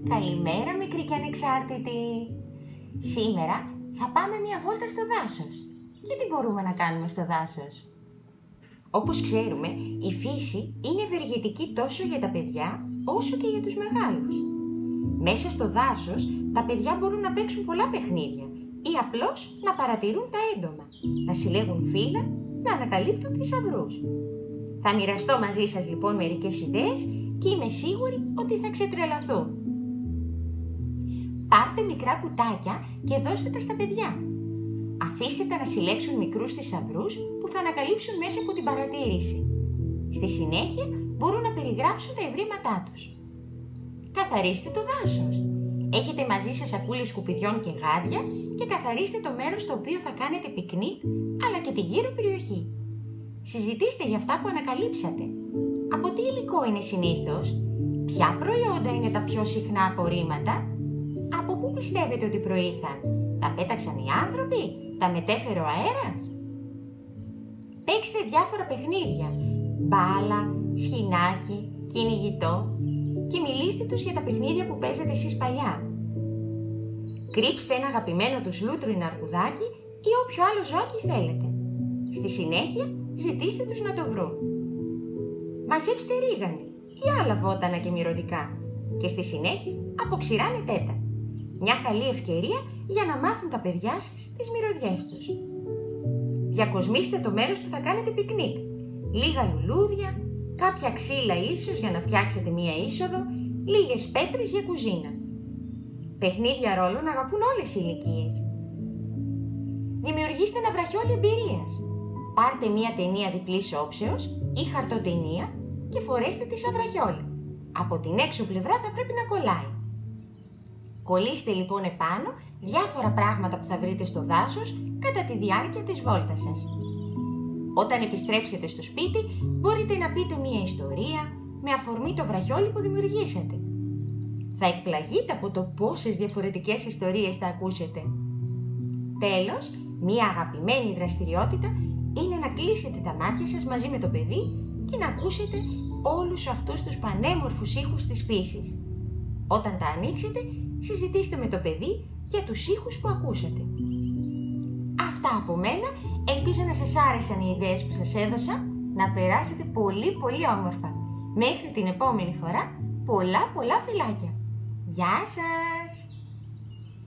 Καλημέρα μικρή και ανεξάρτητη. Σήμερα θα πάμε μια βόλτα στο δάσος. Και τι μπορούμε να κάνουμε στο δάσος? Όπως ξέρουμε, η φύση είναι ευεργετική τόσο για τα παιδιά όσο και για τους μεγάλους. Μέσα στο δάσος τα παιδιά μπορούν να παίξουν πολλά παιχνίδια ή απλώς να παρατηρούν τα έντομα, να συλλέγουν φύλλα, να ανακαλύπτουν θησαυρούς. Θα μοιραστώ μαζί σας λοιπόν μερικές ιδέες και είμαι σίγουρη ότι θα ξετρελαθούν. Πάρτε μικρά κουτάκια και δώστε τα στα παιδιά. Αφήστε τα να συλλέξουν μικρούς θησαυρούς που θα ανακαλύψουν μέσα από την παρατήρηση. Στη συνέχεια μπορούν να περιγράψουν τα ευρήματά τους. Καθαρίστε το δάσος. Έχετε μαζί σας σακούλες σκουπιδιών και γάντια και καθαρίστε το μέρος στο οποίο θα κάνετε πικνίκ αλλά και τη γύρω περιοχή. Συζητήστε για αυτά που ανακαλύψατε. Από τι υλικό είναι συνήθως? Ποια προϊόντα είναι τα πιο συχνά απορρίμματα? Από πού πιστεύετε ότι προήλθαν? Τα πέταξαν οι άνθρωποι? Τα μετέφερε ο αέρας? Παίξτε διάφορα παιχνίδια, μπάλα, σχοινάκι, κυνηγητό και μιλήστε τους για τα παιχνίδια που παίζετε εσείς παλιά. Κρύψτε ένα αγαπημένο τους λούτρινο αρκουδάκι ή όποιο άλλο ζωάκι θέλετε. Στη συνέχεια ζητήστε τους να το βρουν. Μαζέψτε ρίγανη ή άλλα βότανα και μυρωδικά και στη συνέχεια αποξηράνετε τα. Μια καλή ευκαιρία για να μάθουν τα παιδιά σας τις μυρωδιές τους. Διακοσμήστε το μέρος που θα κάνετε πικνίκ. Λίγα λουλούδια, κάποια ξύλα ίσως για να φτιάξετε μία είσοδο, λίγες πέτρες για κουζίνα. Παιχνίδια ρόλων αγαπούν όλες οι ηλικίες. Δημιουργήστε ένα βραχιόλι εμπειρίας. Πάρτε μία ταινία διπλής όψεως ή χαρτοτενία και φορέστε τη σαν βραχιόλι. Από την έξω πλευρά θα πρέπει να κολλάει. Κολλήστε λοιπόν επάνω διάφορα πράγματα που θα βρείτε στο δάσος κατά τη διάρκεια της βόλτας σας. Όταν επιστρέψετε στο σπίτι, μπορείτε να πείτε μία ιστορία με αφορμή το βραχιόλι που δημιουργήσατε. Θα εκπλαγείτε από το πόσες διαφορετικές ιστορίες θα ακούσετε. Τέλος, μία αγαπημένη δραστηριότητα είναι να κλείσετε τα μάτια σας μαζί με το παιδί και να ακούσετε όλους αυτούς τους πανέμορφους ήχους της φύσης. Όταν τα ανοίξετε, συζητήστε με το παιδί για τους ήχους που ακούσατε. Αυτά από μένα, ελπίζω να σας άρεσαν οι ιδέες που σας έδωσα, να περάσετε πολύ όμορφα. Μέχρι την επόμενη φορά, πολλά φιλάκια. Γεια σας!